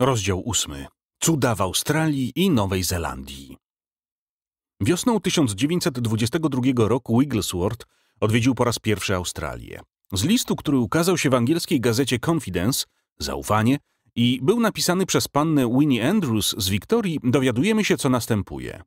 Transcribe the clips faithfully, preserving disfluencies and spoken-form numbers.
Rozdział ósmy. Cuda w Australii i Nowej Zelandii. Wiosną tysiąc dziewięćset dwudziestego drugiego roku Wigglesworth odwiedził po raz pierwszy Australię. Z listu, który ukazał się w angielskiej gazecie Confidence, Zaufanie, i był napisany przez pannę Winnie Andrews z Wiktorii, dowiadujemy się, co następuje.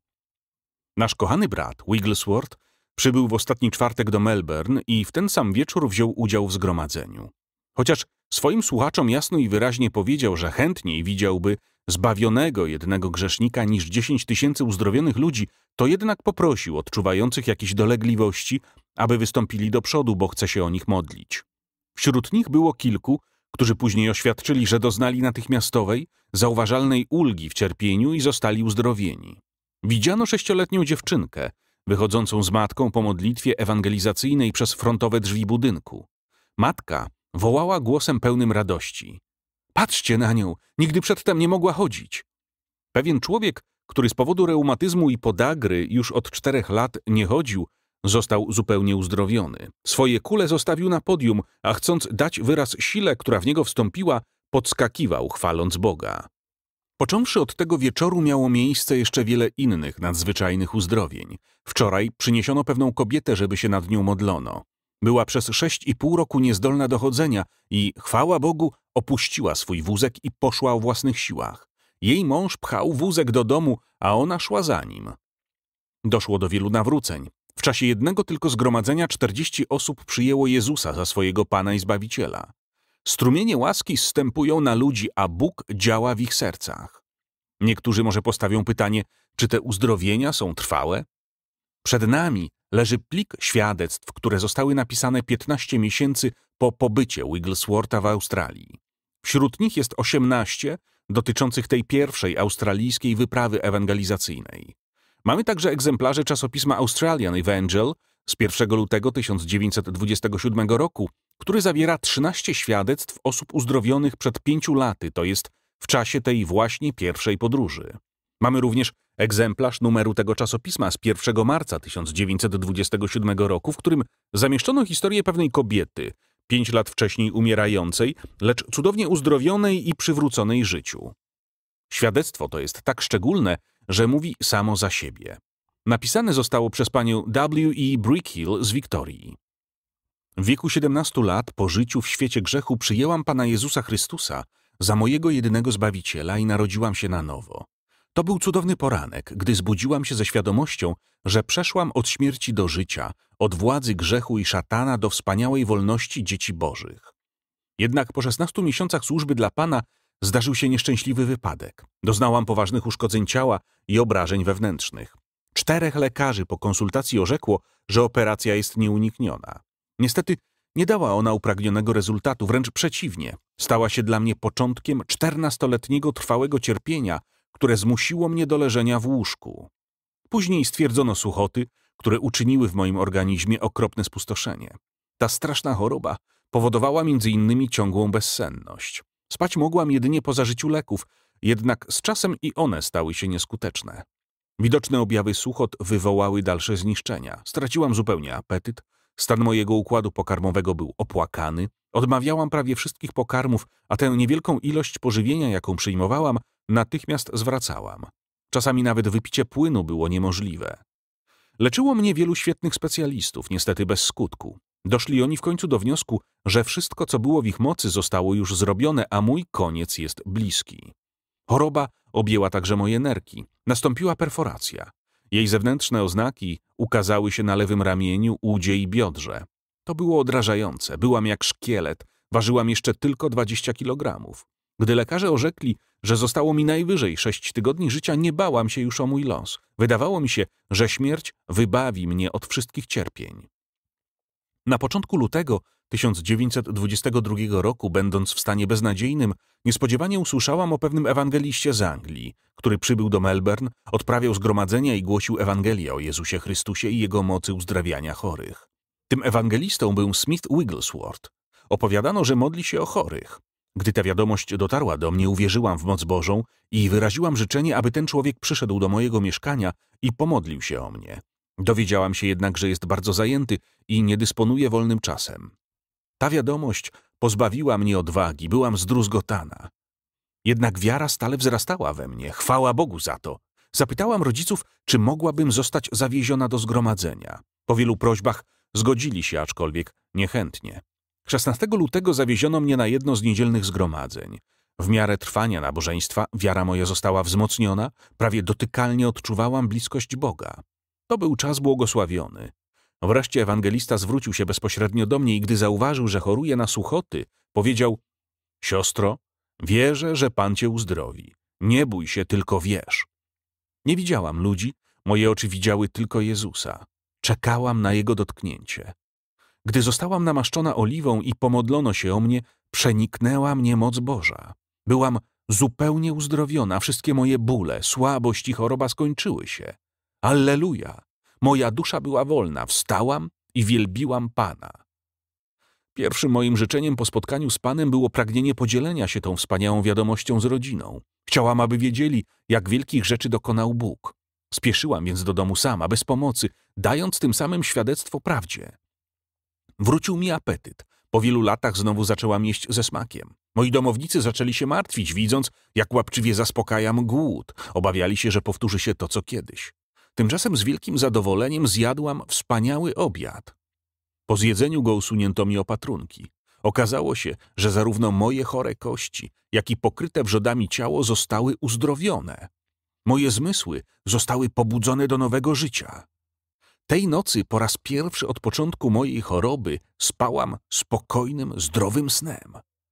Nasz kochany brat, Wigglesworth, przybył w ostatni czwartek do Melbourne i w ten sam wieczór wziął udział w zgromadzeniu. Chociaż swoim słuchaczom jasno i wyraźnie powiedział, że chętniej widziałby zbawionego jednego grzesznika niż dziesięć tysięcy uzdrowionych ludzi, to jednak poprosił odczuwających jakieś dolegliwości, aby wystąpili do przodu, bo chce się o nich modlić. Wśród nich było kilku, którzy później oświadczyli, że doznali natychmiastowej, zauważalnej ulgi w cierpieniu i zostali uzdrowieni. Widziano sześcioletnią dziewczynkę, wychodzącą z matką po modlitwie ewangelizacyjnej przez frontowe drzwi budynku. Matka wołała głosem pełnym radości: „Patrzcie na nią! Nigdy przedtem nie mogła chodzić!” Pewien człowiek, który z powodu reumatyzmu i podagry już od czterech lat nie chodził, został zupełnie uzdrowiony. Swoje kule zostawił na podium, a chcąc dać wyraz sile, która w niego wstąpiła, podskakiwał, chwaląc Boga. Począwszy od tego wieczoru miało miejsce jeszcze wiele innych nadzwyczajnych uzdrowień. Wczoraj przyniesiono pewną kobietę, żeby się nad nią modlono. Była przez sześć i pół roku niezdolna do chodzenia i, chwała Bogu, opuściła swój wózek i poszła o własnych siłach. Jej mąż pchał wózek do domu, a ona szła za nim. Doszło do wielu nawróceń. W czasie jednego tylko zgromadzenia czterdzieści osób przyjęło Jezusa za swojego Pana i Zbawiciela. Strumienie łaski zstępują na ludzi, a Bóg działa w ich sercach. Niektórzy może postawią pytanie, czy te uzdrowienia są trwałe? Przed nami leży plik świadectw, które zostały napisane piętnaście miesięcy po pobycie Wiggleswortha w Australii. Wśród nich jest osiemnaście dotyczących tej pierwszej australijskiej wyprawy ewangelizacyjnej. Mamy także egzemplarze czasopisma Australian Evangel z pierwszego lutego tysiąc dziewięćset dwudziestego siódmego roku, który zawiera trzynaście świadectw osób uzdrowionych przed pięciu laty, to jest w czasie tej właśnie pierwszej podróży. Mamy również egzemplarz numeru tego czasopisma z pierwszego marca tysiąc dziewięćset dwudziestego siódmego roku, w którym zamieszczono historię pewnej kobiety, pięć lat wcześniej umierającej, lecz cudownie uzdrowionej i przywróconej życiu. Świadectwo to jest tak szczególne, że mówi samo za siebie. Napisane zostało przez panią W E Brickhill z Wiktorii. W wieku siedemnastu lat po życiu w świecie grzechu przyjęłam Pana Jezusa Chrystusa za mojego jedynego Zbawiciela i narodziłam się na nowo. To był cudowny poranek, gdy zbudziłam się ze świadomością, że przeszłam od śmierci do życia, od władzy grzechu i szatana do wspaniałej wolności dzieci bożych. Jednak po szesnastu miesiącach służby dla Pana zdarzył się nieszczęśliwy wypadek. Doznałam poważnych uszkodzeń ciała i obrażeń wewnętrznych. Czterech lekarzy po konsultacji orzekło, że operacja jest nieunikniona. Niestety nie dała ona upragnionego rezultatu, wręcz przeciwnie. Stała się dla mnie początkiem czternastoletniego trwałego cierpienia, które zmusiło mnie do leżenia w łóżku. Później stwierdzono suchoty, które uczyniły w moim organizmie okropne spustoszenie. Ta straszna choroba powodowała między innymi ciągłą bezsenność. Spać mogłam jedynie po zażyciu leków, jednak z czasem i one stały się nieskuteczne. Widoczne objawy suchot wywołały dalsze zniszczenia. Straciłam zupełnie apetyt, stan mojego układu pokarmowego był opłakany, odmawiałam prawie wszystkich pokarmów, a tę niewielką ilość pożywienia, jaką przyjmowałam, natychmiast zwracałam. Czasami nawet wypicie płynu było niemożliwe. Leczyło mnie wielu świetnych specjalistów, niestety bez skutku. Doszli oni w końcu do wniosku, że wszystko, co było w ich mocy, zostało już zrobione, a mój koniec jest bliski. Choroba objęła także moje nerki. Nastąpiła perforacja. Jej zewnętrzne oznaki ukazały się na lewym ramieniu, udzie i biodrze. To było odrażające. Byłam jak szkielet. Ważyłam jeszcze tylko dwadzieścia kilogramów. Gdy lekarze orzekli, że zostało mi najwyżej sześć tygodni życia, nie bałam się już o mój los. Wydawało mi się, że śmierć wybawi mnie od wszystkich cierpień. Na początku lutego tysiąc dziewięćset dwudziestego drugiego roku, będąc w stanie beznadziejnym, niespodziewanie usłyszałam o pewnym ewangeliście z Anglii, który przybył do Melbourne, odprawiał zgromadzenia i głosił Ewangelię o Jezusie Chrystusie i Jego mocy uzdrawiania chorych. Tym ewangelistą był Smith Wigglesworth. Opowiadano, że modli się o chorych. Gdy ta wiadomość dotarła do mnie, uwierzyłam w moc Bożą i wyraziłam życzenie, aby ten człowiek przyszedł do mojego mieszkania i pomodlił się o mnie. Dowiedziałam się jednak, że jest bardzo zajęty i nie dysponuje wolnym czasem. Ta wiadomość pozbawiła mnie odwagi, byłam zdruzgotana. Jednak wiara stale wzrastała we mnie. Chwała Bogu za to. Zapytałam rodziców, czy mogłabym zostać zawieziona do zgromadzenia. Po wielu prośbach zgodzili się, aczkolwiek niechętnie. szesnastego lutego zawieziono mnie na jedno z niedzielnych zgromadzeń. W miarę trwania nabożeństwa wiara moja została wzmocniona, prawie dotykalnie odczuwałam bliskość Boga. To był czas błogosławiony. Wreszcie ewangelista zwrócił się bezpośrednio do mnie i gdy zauważył, że choruję na suchoty, powiedział: siostro, wierzę, że Pan cię uzdrowi. Nie bój się, tylko wierz. Nie widziałam ludzi, moje oczy widziały tylko Jezusa. Czekałam na Jego dotknięcie. Gdy zostałam namaszczona oliwą i pomodlono się o mnie, przeniknęła mnie moc Boża. Byłam zupełnie uzdrowiona, wszystkie moje bóle, słabość i choroba skończyły się. Alleluja! Moja dusza była wolna, wstałam i wielbiłam Pana. Pierwszym moim życzeniem po spotkaniu z Panem było pragnienie podzielenia się tą wspaniałą wiadomością z rodziną. Chciałam, aby wiedzieli, jak wielkich rzeczy dokonał Bóg. Spieszyłam więc do domu sama, bez pomocy, dając tym samym świadectwo prawdzie. Wrócił mi apetyt. Po wielu latach znowu zaczęłam jeść ze smakiem. Moi domownicy zaczęli się martwić, widząc, jak łapczywie zaspokajam głód. Obawiali się, że powtórzy się to, co kiedyś. Tymczasem z wielkim zadowoleniem zjadłam wspaniały obiad. Po zjedzeniu go usunięto mi opatrunki. Okazało się, że zarówno moje chore kości, jak i pokryte wrzodami ciało zostały uzdrowione. Moje zmysły zostały pobudzone do nowego życia. Tej nocy po raz pierwszy od początku mojej choroby spałam spokojnym, zdrowym snem.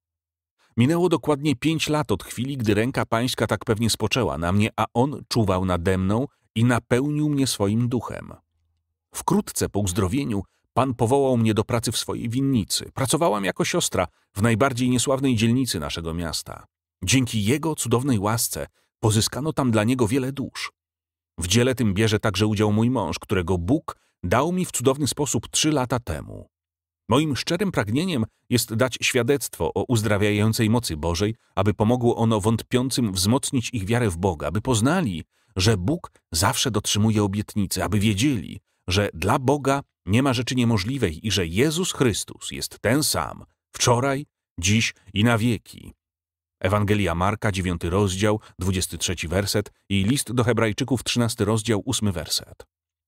Minęło dokładnie pięć lat od chwili, gdy ręka Pańska tak pewnie spoczęła na mnie, a On czuwał nade mną i napełnił mnie swoim duchem. Wkrótce po uzdrowieniu Pan powołał mnie do pracy w swojej winnicy. Pracowałam jako siostra w najbardziej niesławnej dzielnicy naszego miasta. Dzięki Jego cudownej łasce pozyskano tam dla Niego wiele dusz. W dziele tym bierze także udział mój mąż, którego Bóg dał mi w cudowny sposób trzy lata temu. Moim szczerym pragnieniem jest dać świadectwo o uzdrawiającej mocy Bożej, aby pomogło ono wątpiącym wzmocnić ich wiarę w Boga, aby poznali, że Bóg zawsze dotrzymuje obietnicy, aby wiedzieli, że dla Boga nie ma rzeczy niemożliwej i że Jezus Chrystus jest ten sam, wczoraj, dziś i na wieki. Ewangelia Marka, dziewiąty rozdział, dwudziesty trzeci werset i list do Hebrajczyków, trzynasty rozdział, ósmy werset.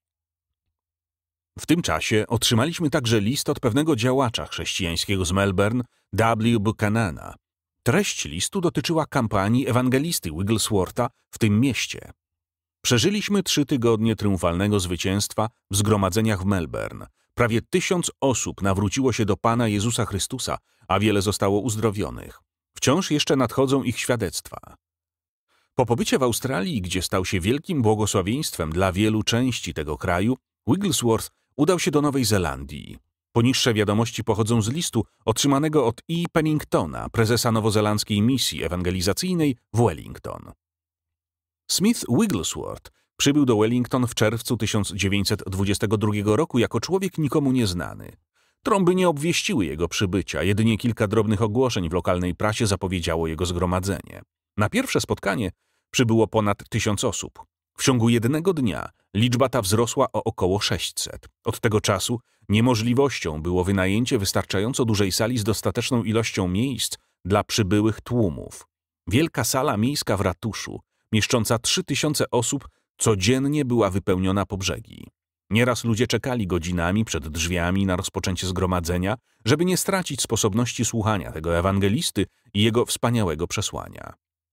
W tym czasie otrzymaliśmy także list od pewnego działacza chrześcijańskiego z Melbourne, W. Buchanana. Treść listu dotyczyła kampanii ewangelisty Wiggleswortha w tym mieście. Przeżyliśmy trzy tygodnie triumfalnego zwycięstwa w zgromadzeniach w Melbourne. Prawie tysiąc osób nawróciło się do Pana Jezusa Chrystusa, a wiele zostało uzdrowionych. Wciąż jeszcze nadchodzą ich świadectwa. Po pobycie w Australii, gdzie stał się wielkim błogosławieństwem dla wielu części tego kraju, Wigglesworth udał się do Nowej Zelandii. Poniższe wiadomości pochodzą z listu otrzymanego od E. Penningtona, prezesa nowozelandzkiej misji ewangelizacyjnej w Wellington. Smith Wigglesworth przybył do Wellington w czerwcu tysiąc dziewięćset dwudziestego drugiego roku jako człowiek nikomu nieznany. Trąby nie obwieściły jego przybycia, jedynie kilka drobnych ogłoszeń w lokalnej prasie zapowiedziało jego zgromadzenie. Na pierwsze spotkanie przybyło ponad tysiąc osób. W ciągu jednego dnia liczba ta wzrosła o około sześćset. Od tego czasu niemożliwością było wynajęcie wystarczająco dużej sali z dostateczną ilością miejsc dla przybyłych tłumów. Wielka sala miejska w ratuszu, mieszcząca trzy tysiące osób, codziennie była wypełniona po brzegi. Nieraz ludzie czekali godzinami przed drzwiami na rozpoczęcie zgromadzenia, żeby nie stracić sposobności słuchania tego ewangelisty i jego wspaniałego przesłania.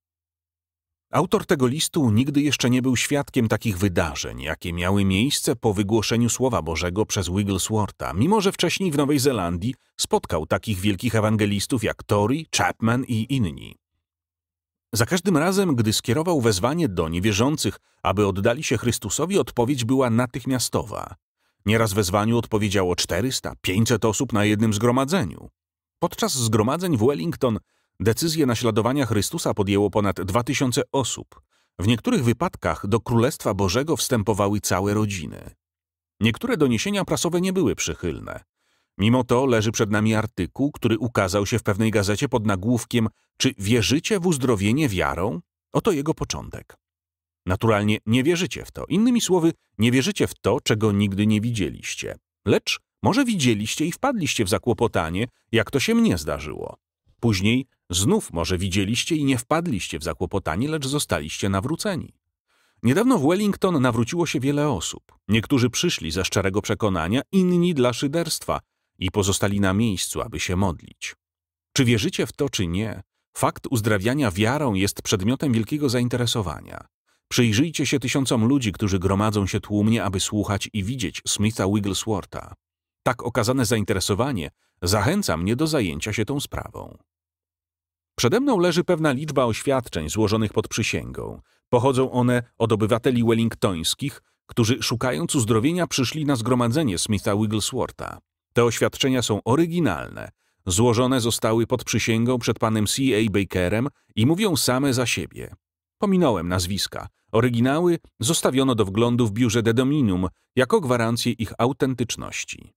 Autor tego listu nigdy jeszcze nie był świadkiem takich wydarzeń, jakie miały miejsce po wygłoszeniu Słowa Bożego przez Wiggleswortha, mimo że wcześniej w Nowej Zelandii spotkał takich wielkich ewangelistów jak Torrey, Chapman i inni. Za każdym razem, gdy skierował wezwanie do niewierzących, aby oddali się Chrystusowi, odpowiedź była natychmiastowa. Nieraz wezwaniu odpowiedziało czterysta, pięćset osób na jednym zgromadzeniu. Podczas zgromadzeń w Wellington decyzję naśladowania Chrystusa podjęło ponad dwa tysiące osób. W niektórych wypadkach do Królestwa Bożego wstępowały całe rodziny. Niektóre doniesienia prasowe nie były przychylne. Mimo to leży przed nami artykuł, który ukazał się w pewnej gazecie pod nagłówkiem „Czy wierzycie w uzdrowienie wiarą?” Oto jego początek. Naturalnie nie wierzycie w to. Innymi słowy, nie wierzycie w to, czego nigdy nie widzieliście. Lecz może widzieliście i wpadliście w zakłopotanie, jak to się mnie zdarzyło. Później Znów może widzieliście i nie wpadliście w zakłopotanie, lecz zostaliście nawróceni. Niedawno w Wellington nawróciło się wiele osób. Niektórzy przyszli ze szczerego przekonania, inni dla szyderstwa i pozostali na miejscu, aby się modlić. Czy wierzycie w to, czy nie, fakt uzdrawiania wiarą jest przedmiotem wielkiego zainteresowania. Przyjrzyjcie się tysiącom ludzi, którzy gromadzą się tłumnie, aby słuchać i widzieć Smitha Wiggleswortha. Tak okazane zainteresowanie zachęca mnie do zajęcia się tą sprawą. Przede mną leży pewna liczba oświadczeń złożonych pod przysięgą. Pochodzą one od obywateli wellingtońskich, którzy szukając uzdrowienia przyszli na zgromadzenie Smitha Wiggleswortha. Te oświadczenia są oryginalne. Złożone zostały pod przysięgą przed panem C A Bakerem i mówią same za siebie. Pominąłem nazwiska. Oryginały zostawiono do wglądu w biurze de Dominum jako gwarancję ich autentyczności.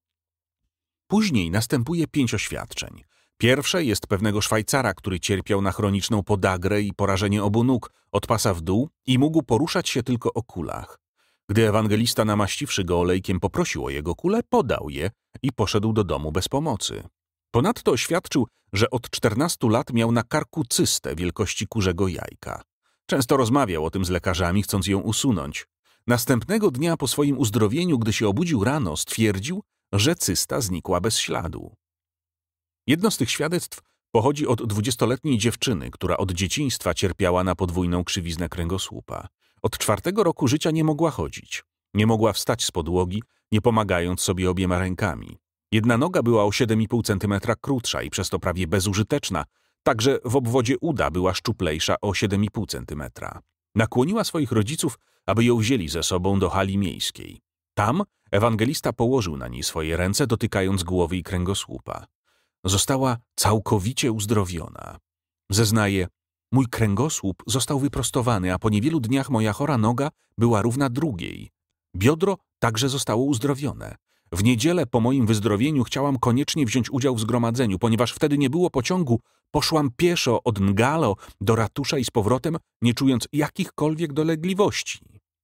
Później następuje pięć oświadczeń. Pierwsze jest pewnego Szwajcara, który cierpiał na chroniczną podagrę i porażenie obu nóg od pasa w dół i mógł poruszać się tylko o kulach. Gdy ewangelista, namaściwszy go olejkiem, poprosił o jego kule, podał je i poszedł do domu bez pomocy. Ponadto oświadczył, że od czternastu lat miał na karku cystę wielkości kurzego jajka. Często rozmawiał o tym z lekarzami, chcąc ją usunąć. Następnego dnia po swoim uzdrowieniu, gdy się obudził rano, stwierdził, że cysta znikła bez śladu. Jedno z tych świadectw pochodzi od dwudziestoletniej dziewczyny, która od dzieciństwa cierpiała na podwójną krzywiznę kręgosłupa. Od czwartego roku życia nie mogła chodzić. Nie mogła wstać z podłogi, nie pomagając sobie obiema rękami. Jedna noga była o siedem i pół centymetra krótsza i przez to prawie bezużyteczna, także w obwodzie uda była szczuplejsza o siedem i pół centymetra. Nakłoniła swoich rodziców, aby ją wzięli ze sobą do hali miejskiej. Tam ewangelista położył na niej swoje ręce, dotykając głowy i kręgosłupa. Została całkowicie uzdrowiona. Zeznaje, mój kręgosłup został wyprostowany, a po niewielu dniach moja chora noga była równa drugiej. Biodro także zostało uzdrowione. W niedzielę po moim wyzdrowieniu chciałam koniecznie wziąć udział w zgromadzeniu, ponieważ wtedy nie było pociągu, poszłam pieszo od Ngalo do ratusza i z powrotem, nie czując jakichkolwiek dolegliwości.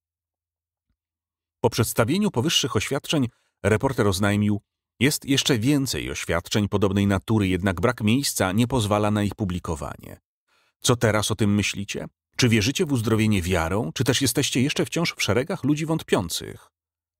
Po przedstawieniu powyższych oświadczeń reporter oznajmił, jest jeszcze więcej oświadczeń podobnej natury, jednak brak miejsca nie pozwala na ich publikowanie. Co teraz o tym myślicie? Czy wierzycie w uzdrowienie wiarą, czy też jesteście jeszcze wciąż w szeregach ludzi wątpiących?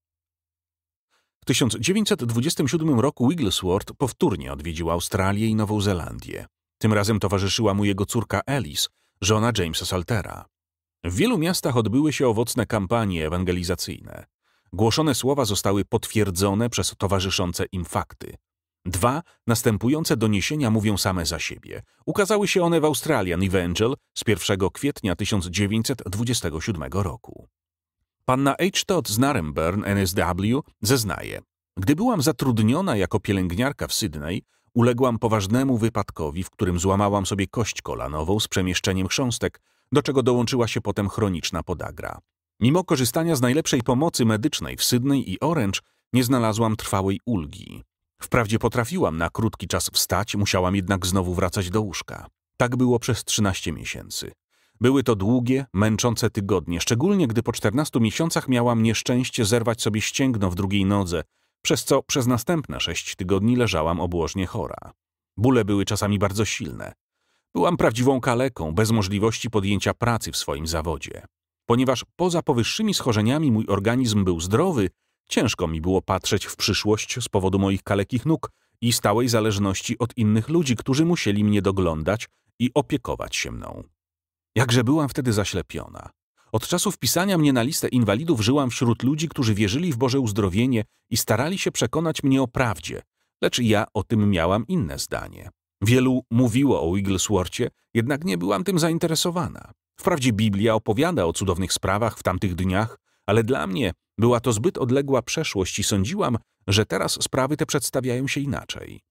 W tysiąc dziewięćset dwudziestym siódmym roku Wigglesworth powtórnie odwiedził Australię i Nową Zelandię. Tym razem towarzyszyła mu jego córka Alice, żona Jamesa Saltera. W wielu miastach odbyły się owocne kampanie ewangelizacyjne. Głoszone słowa zostały potwierdzone przez towarzyszące im fakty. Dwa następujące doniesienia mówią same za siebie. Ukazały się one w Australian Evangel z pierwszego kwietnia tysiąc dziewięćset dwudziestego siódmego roku. Panna H. Todd z Naremburn N S W zeznaje. Gdy byłam zatrudniona jako pielęgniarka w Sydney, uległam poważnemu wypadkowi, w którym złamałam sobie kość kolanową z przemieszczeniem chrząstek, do czego dołączyła się potem chroniczna podagra. Mimo korzystania z najlepszej pomocy medycznej w Sydney i Orange nie znalazłam trwałej ulgi. Wprawdzie potrafiłam na krótki czas wstać, musiałam jednak znowu wracać do łóżka. Tak było przez trzynaście miesięcy. Były to długie, męczące tygodnie, szczególnie gdy po czternastu miesiącach miałam nieszczęście zerwać sobie ścięgno w drugiej nodze, przez co przez następne sześć tygodni leżałam obłożnie chora. Bóle były czasami bardzo silne. Byłam prawdziwą kaleką, bez możliwości podjęcia pracy w swoim zawodzie. Ponieważ poza powyższymi schorzeniami mój organizm był zdrowy, ciężko mi było patrzeć w przyszłość z powodu moich kalekich nóg i stałej zależności od innych ludzi, którzy musieli mnie doglądać i opiekować się mną. Jakże byłam wtedy zaślepiona. Od czasu wpisania mnie na listę inwalidów żyłam wśród ludzi, którzy wierzyli w Boże uzdrowienie i starali się przekonać mnie o prawdzie, lecz ja o tym miałam inne zdanie. Wielu mówiło o Wigglesworthie, jednak nie byłam tym zainteresowana. Wprawdzie Biblia opowiada o cudownych sprawach w tamtych dniach, ale dla mnie była to zbyt odległa przeszłość i sądziłam, że teraz sprawy te przedstawiają się inaczej.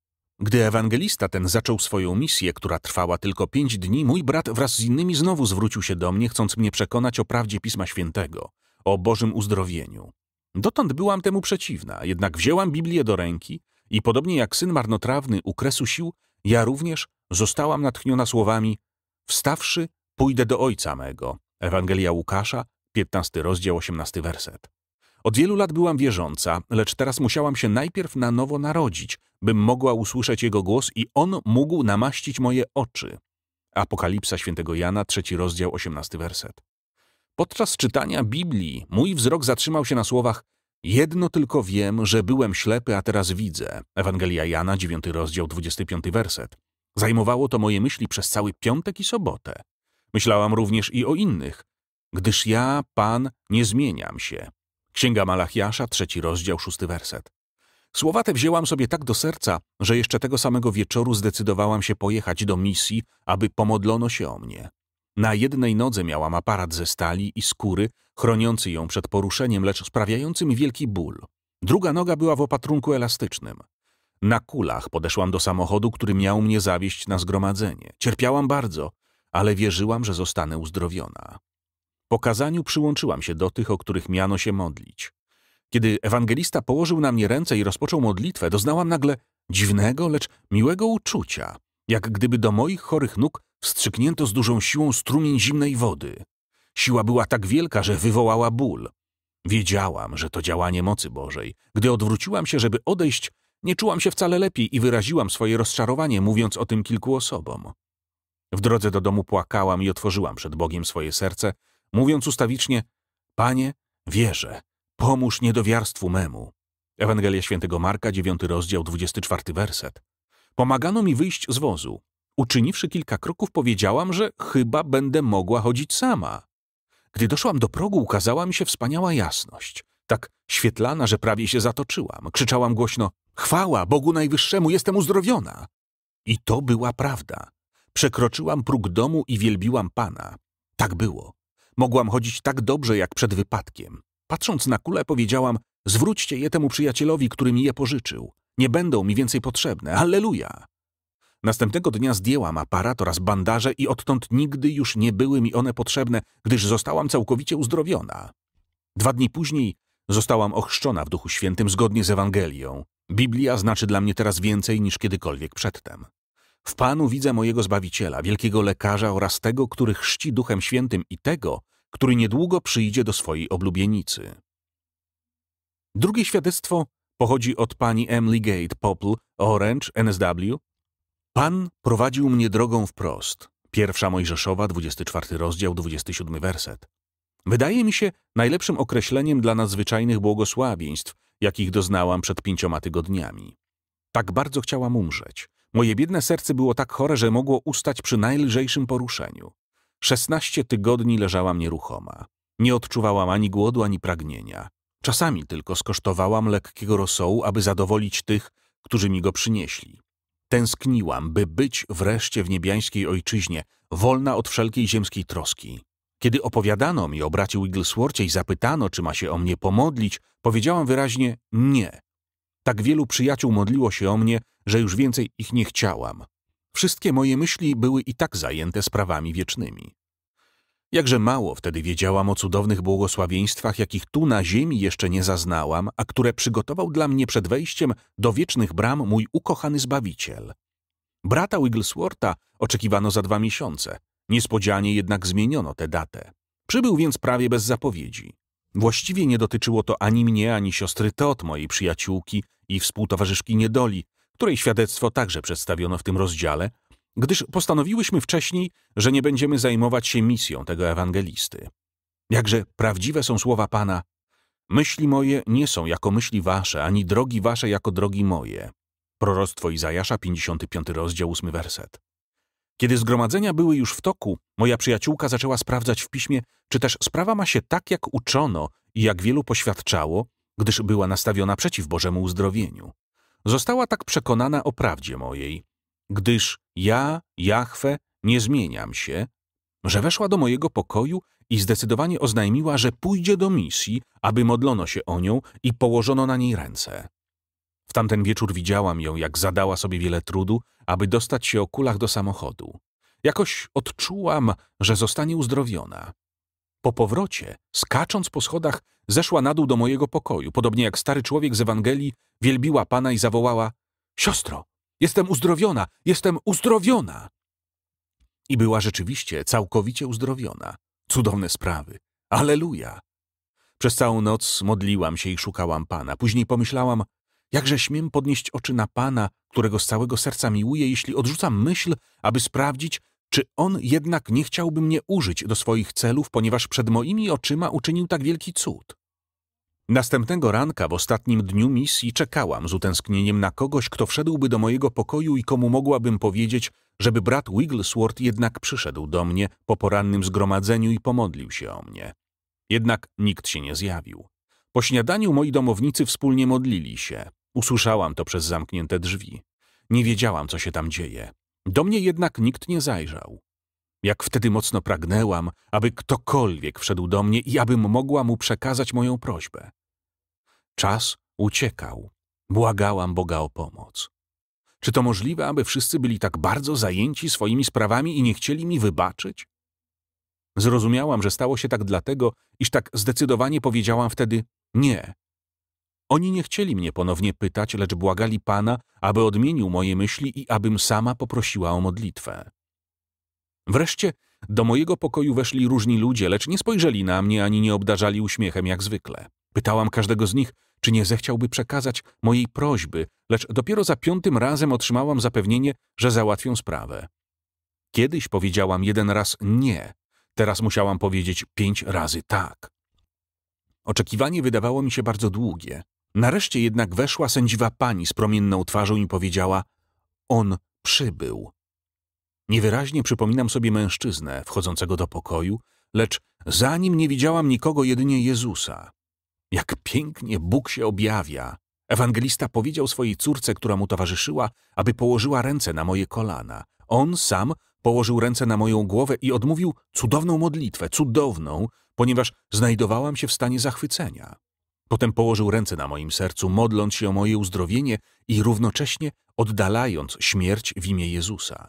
Gdy ewangelista ten zaczął swoją misję, która trwała tylko pięć dni, mój brat wraz z innymi znowu zwrócił się do mnie, chcąc mnie przekonać o prawdzie Pisma Świętego, o Bożym uzdrowieniu. Dotąd byłam temu przeciwna, jednak wzięłam Biblię do ręki i podobnie jak syn marnotrawny u kresu sił, ja również zostałam natchniona słowami wstawszy, pójdę do Ojca mego. Ewangelia Łukasza, piętnasty rozdział, osiemnasty werset. Od wielu lat byłam wierząca, lecz teraz musiałam się najpierw na nowo narodzić, bym mogła usłyszeć Jego głos i On mógł namaścić moje oczy. Apokalipsa świętego Jana, trzeci rozdział, osiemnasty werset. Podczas czytania Biblii mój wzrok zatrzymał się na słowach: jedno tylko wiem, że byłem ślepy, a teraz widzę. Ewangelia Jana, dziewiąty rozdział, dwudziesty piąty werset. Zajmowało to moje myśli przez cały piątek i sobotę. Myślałam również i o innych. Gdyż ja, Pan, nie zmieniam się. Księga Malachiasza, trzeci rozdział, szósty werset. Słowa te wzięłam sobie tak do serca, że jeszcze tego samego wieczoru zdecydowałam się pojechać do misji, aby pomodlono się o mnie. Na jednej nodze miałam aparat ze stali i skóry, chroniący ją przed poruszeniem, lecz sprawiający mi wielki ból. Druga noga była w opatrunku elastycznym. Na kulach podeszłam do samochodu, który miał mnie zawieźć na zgromadzenie. Cierpiałam bardzo, ale wierzyłam, że zostanę uzdrowiona. Po kazaniu przyłączyłam się do tych, o których miano się modlić. Kiedy ewangelista położył na mnie ręce i rozpoczął modlitwę, doznałam nagle dziwnego, lecz miłego uczucia, jak gdyby do moich chorych nóg wstrzyknięto z dużą siłą strumień zimnej wody. Siła była tak wielka, że wywołała ból. Wiedziałam, że to działanie mocy Bożej. Gdy odwróciłam się, żeby odejść, nie czułam się wcale lepiej i wyraziłam swoje rozczarowanie, mówiąc o tym kilku osobom. W drodze do domu płakałam i otworzyłam przed Bogiem swoje serce, mówiąc ustawicznie: Panie, wierzę, pomóż niedowiarstwu memu. Ewangelia świętego Marka, dziewiąty rozdział, dwudziesty czwarty werset. Pomagano mi wyjść z wozu. Uczyniwszy kilka kroków, powiedziałam, że chyba będę mogła chodzić sama. Gdy doszłam do progu, ukazała mi się wspaniała jasność. Tak świetlana, że prawie się zatoczyłam. Krzyczałam głośno: chwała Bogu Najwyższemu, jestem uzdrowiona. I to była prawda. Przekroczyłam próg domu i wielbiłam Pana. Tak było. Mogłam chodzić tak dobrze, jak przed wypadkiem. Patrząc na kulę, powiedziałam: zwróćcie je temu przyjacielowi, który mi je pożyczył. Nie będą mi więcej potrzebne. Halleluja! Następnego dnia zdjęłam aparat oraz bandaże i odtąd nigdy już nie były mi one potrzebne, gdyż zostałam całkowicie uzdrowiona. Dwa dni później zostałam ochrzczona w Duchu Świętym zgodnie z Ewangelią. Biblia znaczy dla mnie teraz więcej niż kiedykolwiek przedtem. W Panu widzę mojego Zbawiciela, wielkiego lekarza oraz tego, który chrzci Duchem Świętym i tego, który niedługo przyjdzie do swojej oblubienicy. Drugie świadectwo pochodzi od pani Emily Gate Popple, Orange, N S W. Pan prowadził mnie drogą wprost. Pierwsza Mojżeszowa, dwudziesty czwarty rozdział, dwudziesty siódmy werset. Wydaje mi się najlepszym określeniem dla nadzwyczajnych błogosławieństw, jakich doznałam przed pięcioma tygodniami. Tak bardzo chciałam umrzeć. Moje biedne serce było tak chore, że mogło ustać przy najlżejszym poruszeniu. Szesnaście tygodni leżałam nieruchoma. Nie odczuwałam ani głodu, ani pragnienia. Czasami tylko skosztowałam lekkiego rosołu, aby zadowolić tych, którzy mi go przynieśli. Tęskniłam, by być wreszcie w niebiańskiej ojczyźnie, wolna od wszelkiej ziemskiej troski. Kiedy opowiadano mi o bracie Wigglesworthie i zapytano, czy ma się o mnie pomodlić, powiedziałam wyraźnie nie. Tak wielu przyjaciół modliło się o mnie, że już więcej ich nie chciałam. Wszystkie moje myśli były i tak zajęte sprawami wiecznymi. Jakże mało wtedy wiedziałam o cudownych błogosławieństwach, jakich tu na ziemi jeszcze nie zaznałam, a które przygotował dla mnie przed wejściem do wiecznych bram mój ukochany Zbawiciel. Brata Wiggleswortha oczekiwano za dwa miesiące. Niespodzianie jednak zmieniono tę datę. Przybył więc prawie bez zapowiedzi. Właściwie nie dotyczyło to ani mnie, ani siostry Todd, mojej przyjaciółki i współtowarzyszki niedoli, której świadectwo także przedstawiono w tym rozdziale, gdyż postanowiłyśmy wcześniej, że nie będziemy zajmować się misją tego ewangelisty. Jakże prawdziwe są słowa Pana: myśli moje nie są jako myśli wasze, ani drogi wasze jako drogi moje. Proroctwo Izajasza, pięćdziesiąty piąty rozdział, ósmy werset. Kiedy zgromadzenia były już w toku, moja przyjaciółka zaczęła sprawdzać w piśmie, czy też sprawa ma się tak, jak uczono i jak wielu poświadczało, gdyż była nastawiona przeciw Bożemu uzdrowieniu. Została tak przekonana o prawdzie mojej, gdyż ja, Jahwe, nie zmieniam się, że weszła do mojego pokoju i zdecydowanie oznajmiła, że pójdzie do misji, aby modlono się o nią i położono na niej ręce. W tamten wieczór widziałam ją, jak zadała sobie wiele trudu, aby dostać się o kulach do samochodu. Jakoś odczułam, że zostanie uzdrowiona. Po powrocie, skacząc po schodach, zeszła na dół do mojego pokoju, podobnie jak stary człowiek z Ewangelii, wielbiła Pana i zawołała: siostro, jestem uzdrowiona, jestem uzdrowiona! I była rzeczywiście całkowicie uzdrowiona. Cudowne sprawy. Alleluja! Przez całą noc modliłam się i szukałam Pana. Później pomyślałam, jakże śmiem podnieść oczy na Pana, którego z całego serca miłuję, jeśli odrzucam myśl, aby sprawdzić, czy On jednak nie chciałby mnie użyć do swoich celów, ponieważ przed moimi oczyma uczynił tak wielki cud. Następnego ranka w ostatnim dniu misji czekałam z utęsknieniem na kogoś, kto wszedłby do mojego pokoju i komu mogłabym powiedzieć, żeby brat Wigglesworth jednak przyszedł do mnie po porannym zgromadzeniu i pomodlił się o mnie. Jednak nikt się nie zjawił. Po śniadaniu moi domownicy wspólnie modlili się. Usłyszałam to przez zamknięte drzwi. Nie wiedziałam, co się tam dzieje. Do mnie jednak nikt nie zajrzał. Jak wtedy mocno pragnęłam, aby ktokolwiek wszedł do mnie i abym mogła mu przekazać moją prośbę. Czas uciekał. Błagałam Boga o pomoc. Czy to możliwe, aby wszyscy byli tak bardzo zajęci swoimi sprawami i nie chcieli mi wybaczyć? Zrozumiałam, że stało się tak dlatego, iż tak zdecydowanie powiedziałam wtedy nie. Oni nie chcieli mnie ponownie pytać, lecz błagali Pana, aby odmienił moje myśli i abym sama poprosiła o modlitwę. Wreszcie do mojego pokoju weszli różni ludzie, lecz nie spojrzeli na mnie ani nie obdarzali uśmiechem jak zwykle. Pytałam każdego z nich, czy nie zechciałby przekazać mojej prośby, lecz dopiero za piątym razem otrzymałam zapewnienie, że załatwią sprawę. Kiedyś powiedziałam jeden raz nie, teraz musiałam powiedzieć pięć razy tak. Oczekiwanie wydawało mi się bardzo długie. Nareszcie jednak weszła sędziwa pani z promienną twarzą i powiedziała: on przybył. Niewyraźnie przypominam sobie mężczyznę wchodzącego do pokoju, lecz za nim nie widziałam nikogo, jedynie Jezusa. Jak pięknie Bóg się objawia! Ewangelista powiedział swojej córce, która mu towarzyszyła, aby położyła ręce na moje kolana. On sam położył ręce na moją głowę i odmówił cudowną modlitwę, cudowną, ponieważ znajdowałam się w stanie zachwycenia. Potem położył ręce na moim sercu, modląc się o moje uzdrowienie i równocześnie oddalając śmierć w imię Jezusa.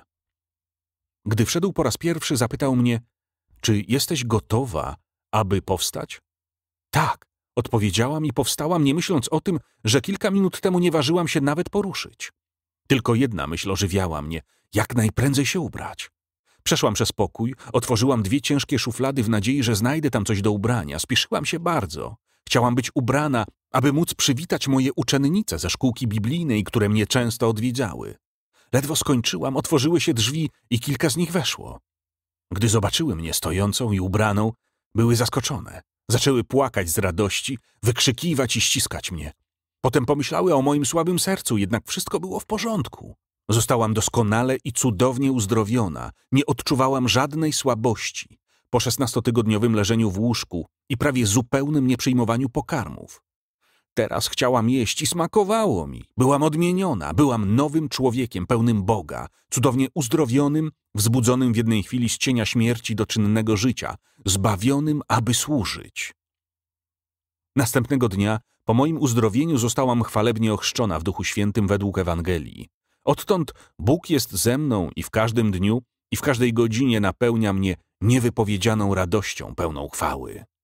Gdy wszedł po raz pierwszy, zapytał mnie: czy jesteś gotowa, aby powstać? Tak, odpowiedziałam i powstałam, nie myśląc o tym, że kilka minut temu nie ważyłam się nawet poruszyć. Tylko jedna myśl ożywiała mnie: jak najprędzej się ubrać. Przeszłam przez pokój, otworzyłam dwie ciężkie szuflady w nadziei, że znajdę tam coś do ubrania. Spieszyłam się bardzo. Chciałam być ubrana, aby móc przywitać moje uczennice ze szkółki biblijnej, które mnie często odwiedzały. Ledwo skończyłam, otworzyły się drzwi i kilka z nich weszło. Gdy zobaczyły mnie stojącą i ubraną, były zaskoczone. Zaczęły płakać z radości, wykrzykiwać i ściskać mnie. Potem pomyślały o moim słabym sercu, jednak wszystko było w porządku. Zostałam doskonale i cudownie uzdrowiona. Nie odczuwałam żadnej słabości po szesnastotygodniowym leżeniu w łóżku i prawie zupełnym nieprzyjmowaniu pokarmów. Teraz chciałam jeść i smakowało mi. Byłam odmieniona, byłam nowym człowiekiem, pełnym Boga, cudownie uzdrowionym, wzbudzonym w jednej chwili z cienia śmierci do czynnego życia, zbawionym, aby służyć. Następnego dnia, po moim uzdrowieniu, zostałam chwalebnie ochrzczona w Duchu Świętym według Ewangelii. Odtąd Bóg jest ze mną i w każdym dniu i w każdej godzinie napełnia mnie niewypowiedzianą radością pełną chwały.